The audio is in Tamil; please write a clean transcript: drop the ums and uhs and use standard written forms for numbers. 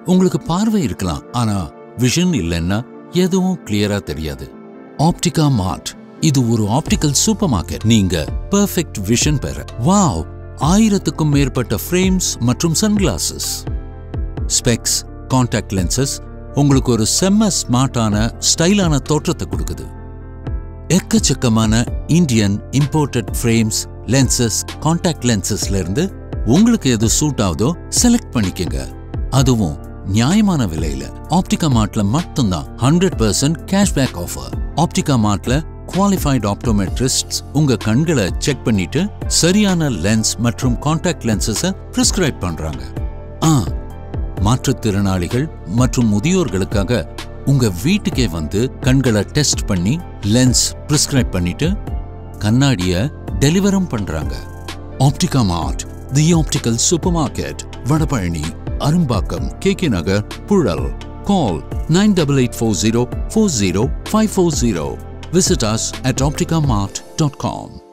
உங்களுக்கு பார்வை இருக்கலாம், ஆனா விஷன் இல்லைன்னா எதுவும் கிளியரா தெரியாது. ஆப்டிகா மார்ட் இது ஒரு ஆப்டிக்கல் சூப்பர் மார்க்கெட். நீங்க பெர்ஃபெக்ட் விஷன் பெற வாவ் 1000க்கும் மேற்பட்ட ஃப்ரேம்ஸ் மற்றும் சன்கிளாசஸ், ஸ்பெக்ஸ், கான்டாக்ட் லென்சஸ் உங்களுக்கு ஒரு செம்ம ஸ்மார்ட்டான ஸ்டைலான தோற்றத்தை கொடுக்குது. எக்கச்சக்கமான Indian imported frames, lenses, contact லென்சஸ்ல இருந்து உங்களுக்கு எது சூட் ஆகுதோ செலக்ட் பண்ணிக்கங்க. அதுவும் நியாயமான விலையில. ஆப்டிகா மார்ட்ல மட்டும்தான் 100% கேஷ்பேக் ஆஃபர். ஆப்டிகா மார்ட்ல குவாலிஃபைட் ஆப்டோமெட்ரிஸ்ட்ஸ் உங்க கண்களை செக் பண்ணிட்டு சரியான லென்ஸ் மற்றும் கான்டாக்ட் லென்சஸை பிரிஸ்கிரைப் பண்றாங்க. மாற்றுத்திறனாளிகள் மற்றும் முதியோர்களுக்காக உங்க வீட்டுக்கே வந்து கண்களை டெஸ்ட் பண்ணி லென்ஸ் பிரிஸ்கிரைப் பண்ணிட்டு கண்ணாடிய டெலிவரும் பண்றாங்க. Optica mart, the optical super market, Vadapalani, Arumbakkam, KK Nagar, Puzhal. Call 9884040540. Visit us at opticamart.com.